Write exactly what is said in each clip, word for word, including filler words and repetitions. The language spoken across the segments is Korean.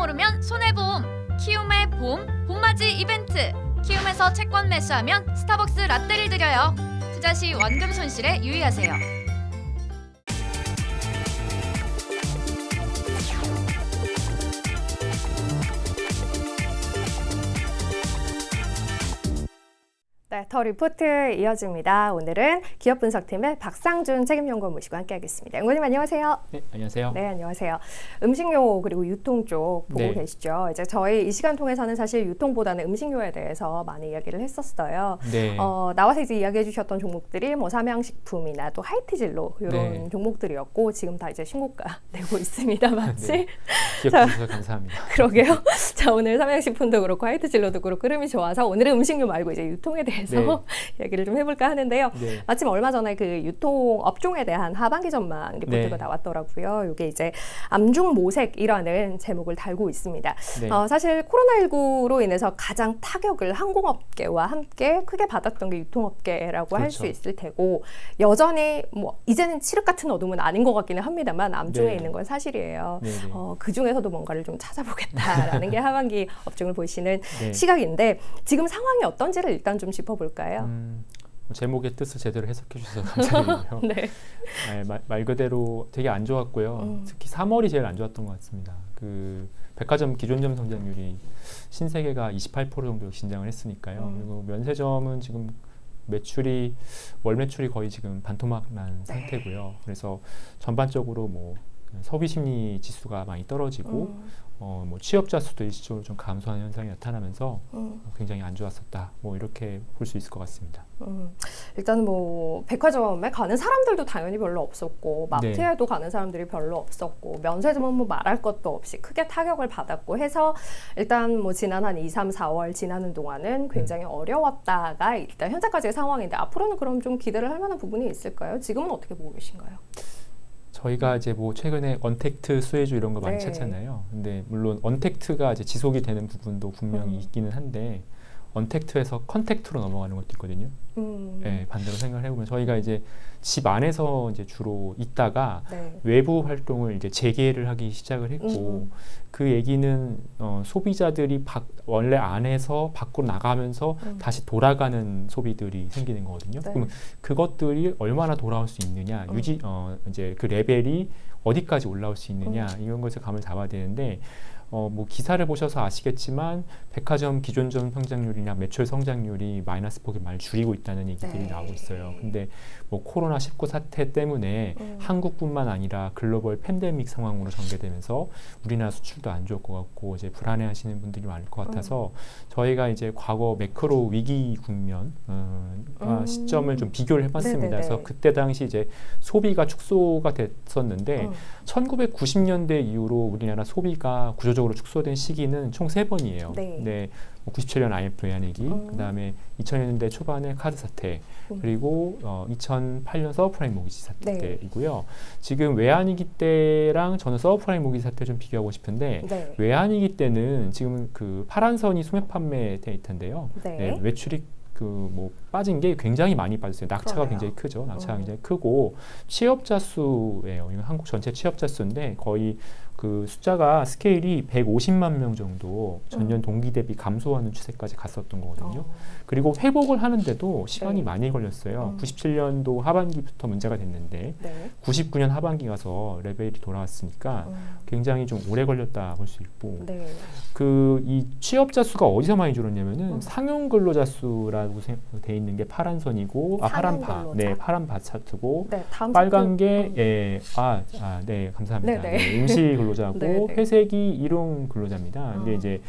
고르면 손해보험. 키움의 봄, 봄맞이 이벤트. 키움에서 채권 매수하면 스타벅스 라떼를 드려요. 투자 시 원금 손실에 유의하세요. 네, 더 리포트 이어집니다. 오늘은 기업분석팀의 박상준 책임연구원 모시고 함께하겠습니다. 연구원님 안녕하세요. 네, 안녕하세요. 네, 안녕하세요. 음식료 그리고 유통 쪽 보고 네. 계시죠? 이제 저희 이 시간 통해서는 사실 유통보다는 음식료에 대해서 많이 이야기를 했었어요. 네. 어, 나와서 이제 이야기해 주셨던 종목들이 뭐 삼양식품이나 또 하이트진로 이런 네. 종목들이었고 지금 다 이제 신고가 내고 있습니다. 마치. 네. 기억해 주셔서 감사합니다. 그러게요. 자, 오늘 삼양식품도 그렇고 하이트진로도 그렇고 흐름이 좋아서 오늘은 음식료 말고 이제 유통에 대해서 네. 이야기를 좀 해볼까 하는데요. 네. 마침 얼마 전에 그 유통 업종에 대한 하반기 전망 리포트가 네. 나왔더라고요. 이게 이제 암중모색이라는 제목을 달고 있습니다. 네. 어, 사실 코로나십구로 인해서 가장 타격을 항공업계와 함께 크게 받았던 게 유통업계라고 그렇죠. 할 수 있을 테고 여전히 뭐 이제는 칠흑 같은 어둠은 아닌 것 같기는 합니다만 암중에 네. 있는 건 사실이에요. 네. 어, 그 중에서도 뭔가를 좀 찾아보겠다라는 게 하반기 업종을 보시는 네. 시각인데 지금 상황이 어떤지를 일단 좀 짚어볼까요? 음, 제목의 뜻을 제대로 해석해 주셔서 감사드리고요. 네. 네, 말, 말 그대로 되게 안 좋았고요. 음. 특히 삼월이 제일 안 좋았던 것 같습니다. 그 백화점 기존점 성장률이 신세계가 이십팔 퍼센트 정도 신장을 했으니까요. 음. 그리고 면세점은 지금 매출이 월 매출이 거의 지금 반토막 난 네. 상태고요. 그래서 전반적으로 뭐 소비 심리 지수가 많이 떨어지고 음. 어, 뭐 취업자 수도 일시적으로 좀 감소하는 현상이 나타나면서 음. 굉장히 안 좋았었다. 뭐 이렇게 볼 수 있을 것 같습니다. 음. 일단 뭐 백화점에 가는 사람들도 당연히 별로 없었고 마트에도 네. 가는 사람들이 별로 없었고 면세점은 뭐 말할 것도 없이 크게 타격을 받았고 해서 일단 뭐 지난 한 이, 삼, 사월 지나는 동안은 굉장히 음. 어려웠다가 일단 현재까지의 상황인데 앞으로는 그럼 좀 기대를 할 만한 부분이 있을까요? 지금은 어떻게 보고 계신가요? 저희가 이제 뭐 최근에 언택트 수혜주 이런 거 많이 네. 찾잖아요. 근데 물론 언택트가 이제 지속이 되는 부분도 분명히 음. 있기는 한데 언택트에서 컨택트로 넘어가는 것도 있거든요. 음. 네, 반대로 생각을 해보면 저희가 이제 집 안에서 이제 주로 있다가 네. 외부 활동을 이제 재개를 하기 시작을 했고 음. 그 얘기는 어, 소비자들이 바, 원래 안에서 밖으로 나가면서 음. 다시 돌아가는 소비들이 생기는 거거든요. 네. 그럼 그것들이 얼마나 돌아올 수 있느냐, 음. 유지 어, 이제 그 레벨이 어디까지 올라올 수 있느냐 음. 이런 것을 감을 잡아야 되는데. 어, 뭐 기사를 보셔서 아시겠지만 백화점 기존점 성장률이나 매출 성장률이 마이너스 폭이 많이 줄이고 있다는 얘기들이 네. 나오고 있어요. 근데 뭐 코로나 십구 사태 때문에 음. 한국뿐만 아니라 글로벌 팬데믹 상황으로 전개되면서 우리나라 수출도 안 좋을 것 같고 이제 불안해하시는 분들이 많을 것 같아서 음. 저희가 이제 과거 매크로 위기 국면 어, 음. 시점을 좀 비교를 해봤습니다. 네네네. 그래서 그때 당시 이제 소비가 축소가 됐었는데 음. 천구백구십 년대 이후로 우리나라 소비가 구조 적으로 축소된 시기는 총 세 번이에요. 네. 네, 구십칠 년 아이엠에프 외환위기, 음. 그 다음에 이천 년대 초반에 카드 사태, 음. 그리고 어, 이천팔 년 서브프라임 모기지 사태이고요. 네. 지금 외환위기 때랑 저는 서브프라임 모기지 사태 좀 비교하고 싶은데 네. 외환위기 때는 지금 그 파란 선이 소매 판매 데이터인데요. 네. 네, 매출이 그 뭐 빠진 게 굉장히 많이 빠졌어요. 낙차가 그러네요. 굉장히 크죠. 낙차가 음. 굉장히 크고 취업자 수예요. 이건 한국 전체 취업자 수인데 거의 그 숫자가 스케일이 백오십만 명 정도 전년 동기 대비 감소하는 추세까지 갔었던 거거든요. 어. 그리고 회복을 하는데도 시간이 네. 많이 걸렸어요. 음. 구십칠 년도 하반기부터 문제가 됐는데 네. 구십구 년 하반기 가서 레벨이 돌아왔으니까 음. 굉장히 좀 오래 걸렸다 볼 수 있고 네. 그 이 취업자 수가 어디서 많이 줄었냐면은 음. 상용 근로자 수라고 돼 있는 게 파란 선이고 아 파란 바, 네 파란 바 차트고 네, 빨간 게 예, 아, 아, 네 감사합니다. 네, 임시 근로자고 네네. 회색이 일용 근로자입니다. 근데 어. 이제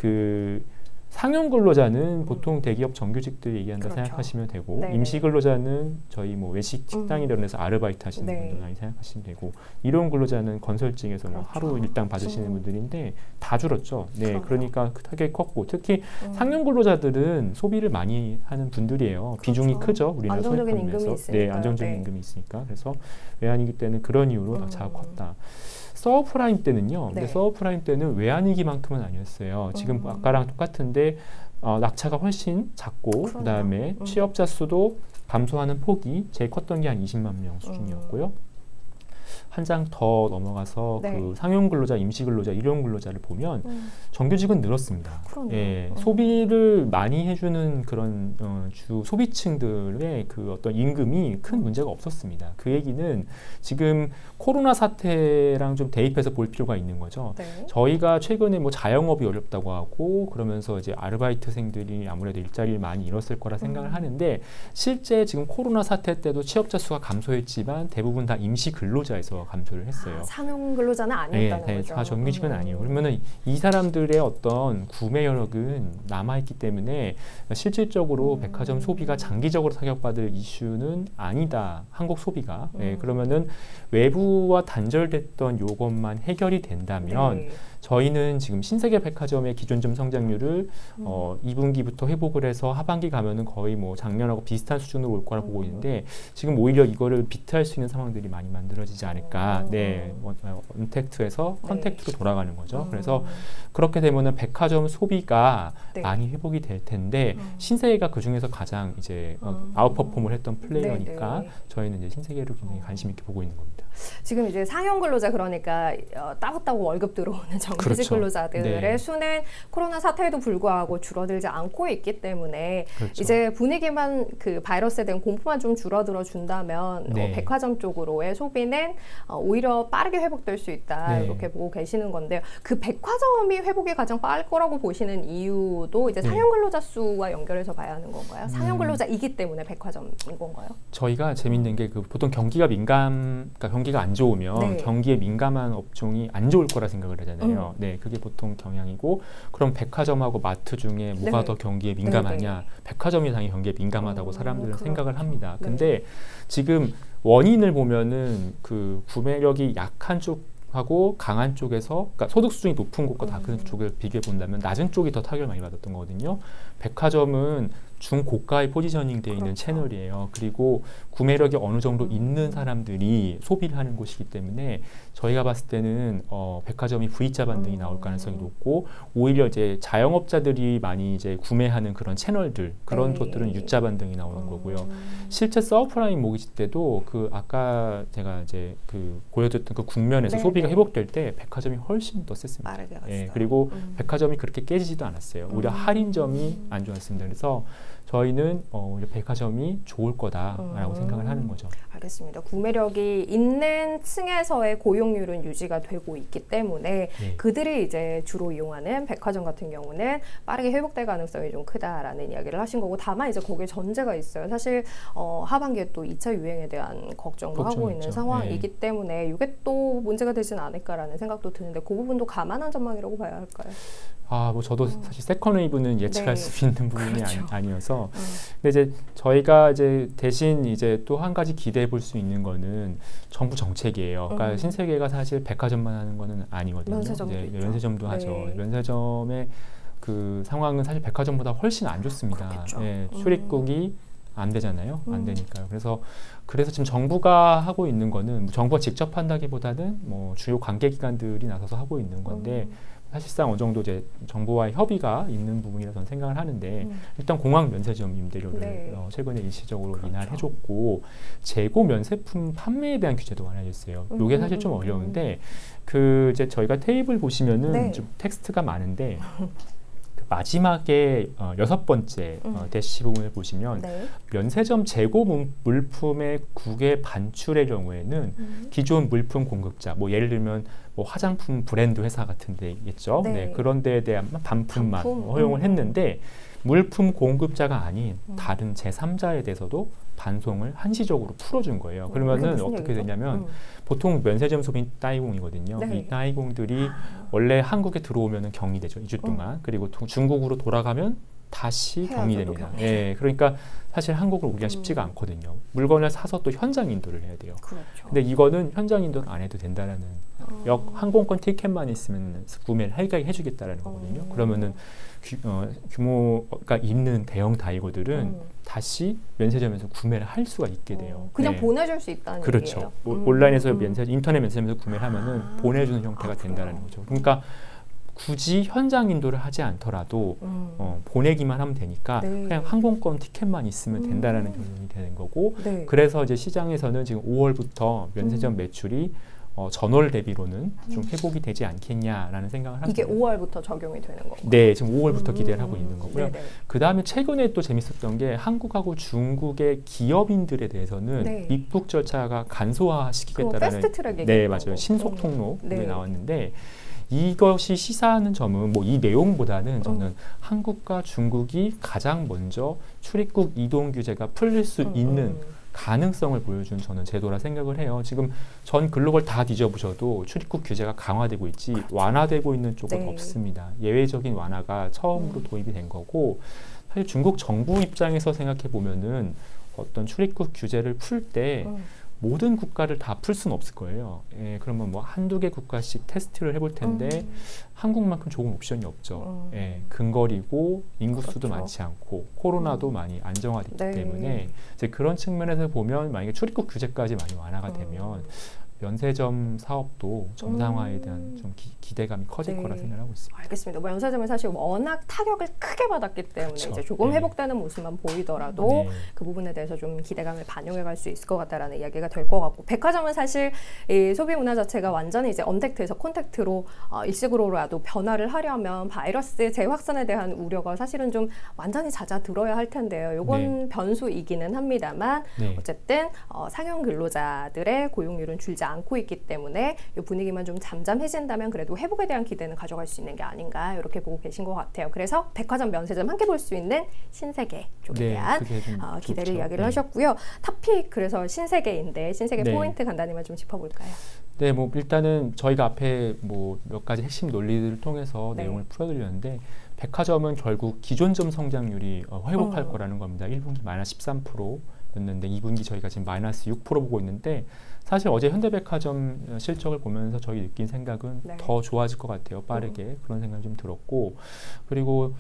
그 상용 근로자는 음. 보통 대기업 정규직들 얘기한다 그렇죠. 생각하시면 되고 네네. 임시 근로자는 저희 뭐 외식 식당 이런 데서 음. 아르바이트 하시는 네. 분들 많이 생각하시면 되고 일용 근로자는 건설직에서 그렇죠. 뭐 하루 일당 받으시는 음. 분들인데 다 줄었죠. 네, 그럼요. 그러니까 타격이 컸고 특히 음. 상용 근로자들은 소비를 많이 하는 분들이에요. 그렇죠. 비중이 크죠. 우리나라 안정적인 임금이 있으니까. 네, 안정적인 네. 임금이 있으니까 그래서 외환위기 때는 그런 이유로 음. 낙차가 컸다. 서브프라임 때는요. 네. 근데 서브프라임 때는 외환위기만큼은 아니었어요. 음. 지금 아까랑 똑같은데 어, 낙차가 훨씬 작고 그 다음에 음. 취업자 수도 감소하는 폭이 제일 컸던 게 한 이십만 명 수준이었고요. 음. 한 장 더 넘어가서 네. 그 상용 근로자, 임시 근로자, 일용 근로자를 보면 음. 정규직은 늘었습니다. 예, 음. 소비를 많이 해주는 그런 어, 주 소비층들의 그 어떤 임금이 큰 음. 문제가 없었습니다. 그 얘기는 지금 코로나 사태랑 좀 대입해서 볼 필요가 있는 거죠. 네. 저희가 최근에 뭐 자영업이 어렵다고 하고 그러면서 이제 아르바이트생들이 아무래도 일자리를 많이 잃었을 거라 생각을 음. 하는데 실제 지금 코로나 사태 때도 취업자 수가 감소했지만 대부분 다 임시 근로자에서 감소를 했어요. 아, 상용 근로자는 아니었다는 네, 거죠. 다 정규직은 음. 아니에요. 그러면은 이 사람들의 어떤 구매 여력은 남아있기 때문에 실질적으로 음. 백화점 소비가 장기적으로 타격받을 이슈는 아니다. 한국 소비가. 음. 네, 그러면은 외부와 단절됐던 요것만 해결이 된다면 네. 저희는 지금 신세계 백화점의 기존점 성장률을 음. 어, 이 분기부터 회복을 해서 하반기 가면은 거의 뭐 작년하고 비슷한 수준으로 올 거라 보고 음. 있는데 지금 오히려 이거를 비트할 수 있는 상황들이 많이 만들어지지 않을까. 음. 네, 언택트에서 컨택트로 네. 돌아가는 거죠. 음. 그래서 그렇게 되면은 백화점 소비가 네. 많이 회복이 될 텐데 음. 신세계가 그 중에서 가장 이제 어, 음. 아웃퍼폼을 했던 플레이어니까 네, 네. 저희는 이제 신세계를 굉장히 관심 있게 보고 있는 겁니다. 지금 이제 상용 근로자 그러니까 어, 따박따박 월급 들어오는 정규직 그렇죠. 근로자들의 네. 수는 코로나 사태에도 불구하고 줄어들지 않고 있기 때문에 그렇죠. 이제 분위기만 그 바이러스에 대한 공포만 좀 줄어들어 준다면 네. 어, 백화점 쪽으로의 소비는 어, 오히려 빠르게 회복될 수 있다 네. 이렇게 보고 계시는 건데요. 그 백화점이 회복이 가장 빠를 거라고 보시는 이유도 이제 네. 상용 근로자 수와 연결해서 봐야 하는 건가요? 상용 음. 근로자이기 때문에 백화점인 건가요? 저희가 재밌는 게 그 보통 경기가 민감, 그러니까 경기가 안 좋으면 네. 경기에 민감한 업종이 안 좋을 거라 생각을 하잖아요. 음. 네, 그게 보통 경향이고 그럼 백화점하고 마트 중에 뭐가 네. 더 경기에 민감하냐? 네, 백화점이 당연히 경기에 민감하다고 음, 사람들은 그렇죠. 생각을 합니다. 네. 근데 지금 원인을 보면은 그 구매력이 약한 쪽 하고 강한 쪽에서 그러니까 소득 수준이 높은 곳과 낮은 음. 쪽을 비교해 본다면 낮은 쪽이 더 타격을 많이 받았던 거거든요. 백화점은 중고가의 포지셔닝 되어 있는 그렇죠. 채널이에요. 그리고 구매력이 어느 정도 음. 있는 사람들이 소비를 하는 곳이기 때문에 저희가 봤을 때는 어, 백화점이 V자 반등이 음. 나올 가능성이 높고 오히려 이제 자영업자들이 많이 이제 구매하는 그런 채널들 그런 네. 곳들은 U자 반등이 나오는 거고요. 음. 실제 서프라임 모기지 때도 그 아까 제가 이제 그 보여드렸던 그 국면에서 네, 소비가 네. 회복될 때 백화점이 훨씬 더 셌습니다. 빠르게 갔어요. 예, 그리고 음. 백화점이 그렇게 깨지지도 않았어요. 오히려 음. 할인점이 안 좋았습니다. 그래서 저희는 어, 오히려 백화점이 좋을 거다라고 음. 생각을 하는 거죠. 알겠습니다. 구매력이 있는 층에서의 고용률은 유지가 되고 있기 때문에 네. 그들이 이제 주로 이용하는 백화점 같은 경우는 빠르게 회복될 가능성이 좀 크다라는 이야기를 하신 거고 다만 이제 거기에 전제가 있어요. 사실 어, 하반기에 또 이 차 유행에 대한 걱정도 하고 걱정이 있는 있죠. 상황이기 네. 때문에 이게 또 문제가 되진 않을까라는 생각도 드는데 그 부분도 감안한 전망이라고 봐야 할까요? 아, 뭐 저도 음. 사실 세컨 웨이브는 예측할 네. 수 있는 부분이 그렇죠. 아니, 아니어서 음. 근데 이제 저희가 이제 대신 이제 또 한 가지 기대해 볼 수 있는 거는 정부 정책이에요. 그러니까 음. 신세계가 사실 백화점만 하는 거는 아니거든요. 면세점도 이제 있죠. 면세점도 네. 하죠. 면세점의 그 상황은 사실 백화점보다 훨씬 안 좋습니다. 그렇겠죠. 예, 음. 출입국이 안 되잖아요. 안 음. 되니까요. 그래서 그래서 지금 정부가 하고 있는 거는 뭐 정부가 직접 한다기보다는 뭐 주요 관계기관들이 나서서 하고 있는 건데 음. 사실상 어느 정도 이제 정부와의 협의가 있는 부분이라 저는 생각을 하는데 음. 일단 공항 면세점 임대료를 네. 어, 최근에 일시적으로 그렇죠. 인하해줬고 재고 면세품 판매에 대한 규제도 완화됐어요. 음, 이게 사실 좀 음, 음. 어려운데 그 이제 저희가 테이블 보시면은 네. 좀 텍스트가 많은데 그 마지막에 어, 여섯 번째 음. 어, 대시 부분을 보시면 네. 면세점 재고 문- 물품의 국외 반출의 경우에는 음. 기존 물품 공급자, 뭐 예를 들면 뭐 화장품 브랜드 회사 같은 데겠죠. 네. 네, 그런 데에 대한 반품만 반품? 허용을 음. 했는데 물품 공급자가 아닌 음. 다른 제삼자에 대해서도 반송을 한시적으로 풀어준 거예요. 그게 그러면은 무슨 어떻게 얘기죠? 되냐면 음. 보통 면세점 소비 따이공이거든요. 네. 이 따이공들이 원래 한국에 들어오면은 격리되죠. 이 주 동안. 그리고 도- 중국으로 돌아가면 다시 해야죠, 격리됩니다. 또 격리. 예, 그러니까 사실 한국을 오기가 음. 쉽지가 않거든요. 물건을 사서 또 현장 인도를 해야 돼요. 그렇죠. 근데 이거는 현장 인도를 안 해도 된다라는 어. 역 항공권 티켓만 있으면 구매를 할까지 해주겠다라는 거거든요. 어. 그러면은 규, 어, 규모가 있는 대형 다이거들은 음. 다시 면세점에서 구매를 할 수가 있게 돼요. 어, 그냥 네. 보내줄 수 있다는 그렇죠. 얘기예요. 오- 음, 온라인에서 음. 면세, 인터넷 면세점에서 구매를 하면은 아. 보내주는 형태가 아, 된다는 그래요? 거죠. 그러니까 굳이 현장 인도를 하지 않더라도 음. 어, 보내기만 하면 되니까 네. 그냥 항공권 티켓만 있으면 된다라는 음. 결론이 되는 거고 네. 그래서 이제 시장에서는 지금 오월부터 면세점 음. 매출이 어, 전월 대비로는 좀 회복이 되지 않겠냐라는 생각을 합니다. 이게 오월부터 적용이 되는 건가요? 네, 지금 오월부터 음, 기대를 하고 있는 거고요. 그 다음에 최근에 또 재밌었던 게 한국하고 중국의 기업인들에 대해서는 네. 입국 절차가 간소화시키겠다라는 패스트트랙 네, 맞아요. 신속 통로에 음, 네. 나왔는데 이것이 시사하는 점은 뭐 이 내용보다는 저는 음. 한국과 중국이 가장 먼저 출입국 이동 규제가 풀릴 수 음, 있는 음. 가능성을 보여준 저는 제도라 생각을 해요. 지금 전 글로벌 다 뒤져보셔도 출입국 규제가 강화되고 있지 그렇죠. 완화되고 있는 쪽은 네. 없습니다. 예외적인 완화가 처음으로 음. 도입이 된 거고 사실 중국 정부 입장에서 생각해 보면은 어떤 출입국 규제를 풀 때 음. 모든 국가를 다 풀 수는 없을 거예요. 예, 그러면 뭐 한두 개 국가씩 테스트를 해볼 텐데 음. 한국만큼 좋은 옵션이 없죠. 음. 예, 근거리고 인구수도 그렇죠. 많지 않고 코로나도 음. 많이 안정화됐기 네. 때문에 이제 그런 측면에서 보면 만약에 출입국 규제까지 많이 완화가 음. 되면 면세점 사업도 정상화에 대한 음. 좀 기, 기대감이 커질 네. 거라 생각하고 있습니다. 알겠습니다. 뭐 면세점은 사실 워낙 타격을 크게 받았기 때문에 그렇죠. 이제 조금 네. 회복되는 모습만 보이더라도 네. 그 부분에 대해서 좀 기대감을 반영해 갈 수 있을 것 같다라는 이야기가 될 것 같고 백화점은 사실 이 소비 문화 자체가 완전히 이제 언택트에서 콘택트로 어, 일시적으로라도 변화를 하려면 바이러스 재확산에 대한 우려가 사실은 좀 완전히 잦아들어야 할 텐데요. 요건 네. 변수이기는 합니다만 네. 어쨌든 어, 상용 근로자들의 고용률은 줄지 않고 있기 때문에 이 분위기만 좀 잠잠해진다면 그래도 회복에 대한 기대는 가져갈 수 있는 게 아닌가 이렇게 보고 계신 것 같아요. 그래서 백화점, 면세점 함께 볼 수 있는 신세계 쪽에 네, 대한 어, 기대를 좋죠. 이야기를 네. 하셨고요. 탑픽 그래서 신세계인데 신세계 네. 포인트 간단히만 좀 짚어볼까요? 네, 뭐 일단은 저희가 앞에 뭐 몇 가지 핵심 논리들을 통해서 네. 내용을 풀어드렸는데 백화점은 결국 기존점 성장률이 어, 회복할 음. 거라는 겁니다. 일 분기 마이너스 십삼 퍼센트였는데 이 분기 저희가 지금 마이너스 육 퍼센트 보고 있는데 사실 어제 현대백화점 실적을 보면서 저희 느낀 생각은 네. 더 좋아질 것 같아요. 빠르게. 음. 그런 생각이 좀 들었고 그리고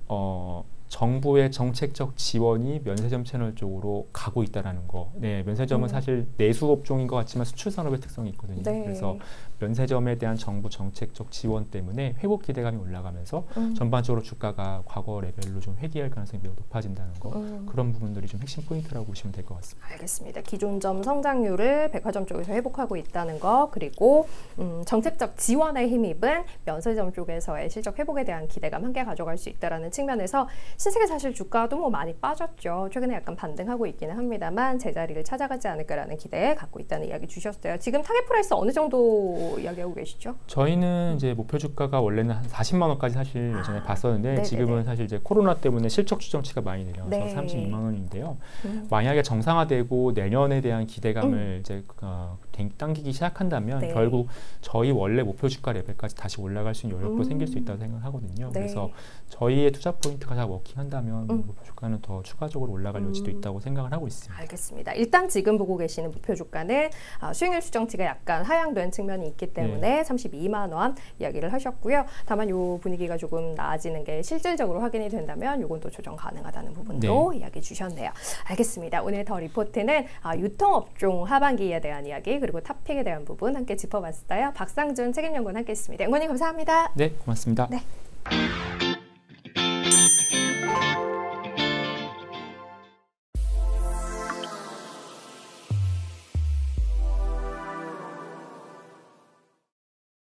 어, 정부의 정책적 지원이 면세점 채널 쪽으로 가고 있다는 거. 네, 면세점은 음. 사실 내수 업종인 것 같지만 수출 산업의 특성이 있거든요. 네. 그래서 면세점에 대한 정부 정책적 지원 때문에 회복 기대감이 올라가면서 음. 전반적으로 주가가 과거 레벨로 좀 회귀할 가능성이 매우 높아진다는 거. 음. 그런 부분들이 좀 핵심 포인트라고 보시면 될 것 같습니다. 알겠습니다. 기존점 성장률을 백화점 쪽에서 회복하고 있다는 거 그리고 음, 정책적 지원에 힘입은 면세점 쪽에서의 실적 회복에 대한 기대감 함께 가져갈 수 있다는 측면에서 신세계 사실 주가도 뭐 많이 빠졌죠. 최근에 약간 반등하고 있기는 합니다만 제자리를 찾아가지 않을까라는 기대 갖고 있다는 이야기 주셨어요. 지금 타겟 프라이스 어느 정도 이야기하고 계시죠? 저희는 이제 목표 주가가 원래는 한 사십만 원까지 사실 예전에 아, 봤었는데 네네네. 지금은 사실 이제 코로나 때문에 실적 추정치가 많이 내려서 네. 삼십이만 원인데요. 음. 만약에 정상화되고 내년에 대한 기대감을 음. 이제 어, 당기기 시작한다면 네. 결국 저희 원래 목표 주가 레벨까지 다시 올라갈 수 있는 여력도 음. 생길 수 있다고 생각하거든요. 네. 그래서 저희의 투자 포인트가 잘 워킹한다면 음. 목표 주가는 더 추가적으로 올라갈 여지도 음. 있다고 생각을 하고 있습니다. 알겠습니다. 일단 지금 보고 계시는 목표 주가는 아, 수익률 추정치가 약간 하향된 측면이 있기 때문에 네. 삼십이만 원 이야기를 하셨고요. 다만 요 분위기가 조금 나아지는 게 실질적으로 확인이 된다면 요건 또 조정 가능하다는 부분도 네. 이야기 주셨네요. 알겠습니다. 오늘 더 리포트는 아, 유통업종 하반기에 대한 이야기 그리고 탑픽에 대한 부분 함께 짚어봤어요. 박상준 책임연구원 함께했습니다. 연구원님 감사합니다. 네, 고맙습니다. 네.